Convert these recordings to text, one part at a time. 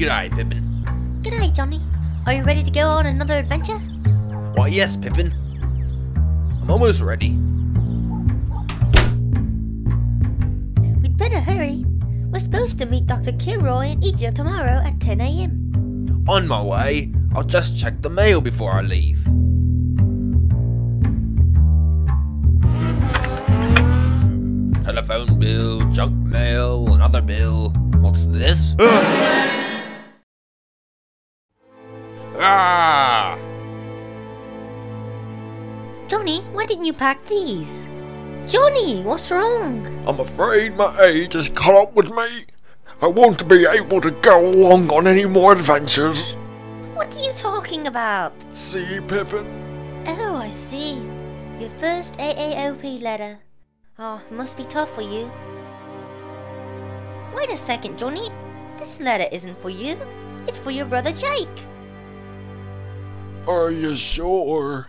G'day, Pippin. G'day, Johnny. Are you ready to go on another adventure? Why, yes, Pippin. I'm almost ready. We'd better hurry. We're supposed to meet Dr. Kilroy in Egypt tomorrow at 10 AM. On my way. I'll just check the mail before I leave. Telephone bill, junk mail, another bill. What's this? Ah! Johnny, why didn't you pack these? Johnny, what's wrong? I'm afraid my age has caught up with me. I won't be able to go along on any more adventures. What are you talking about? See, Pippin? Oh, I see. Your first AAOP letter. Oh, it must be tough for you. Wait a second, Johnny. This letter isn't for you. It's for your brother Jake. Are you sure?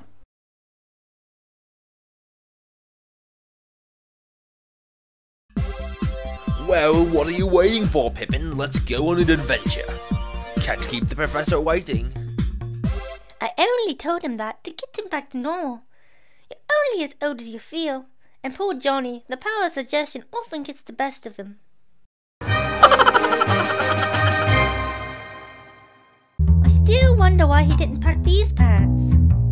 Well, what are you waiting for, Pippin? Let's go on an adventure. Can't keep the professor waiting. I only told him that to get him back to normal. You're only as old as you feel. And poor Johnny, the power of suggestion often gets the best of him. I still wonder why he didn't pack these pants.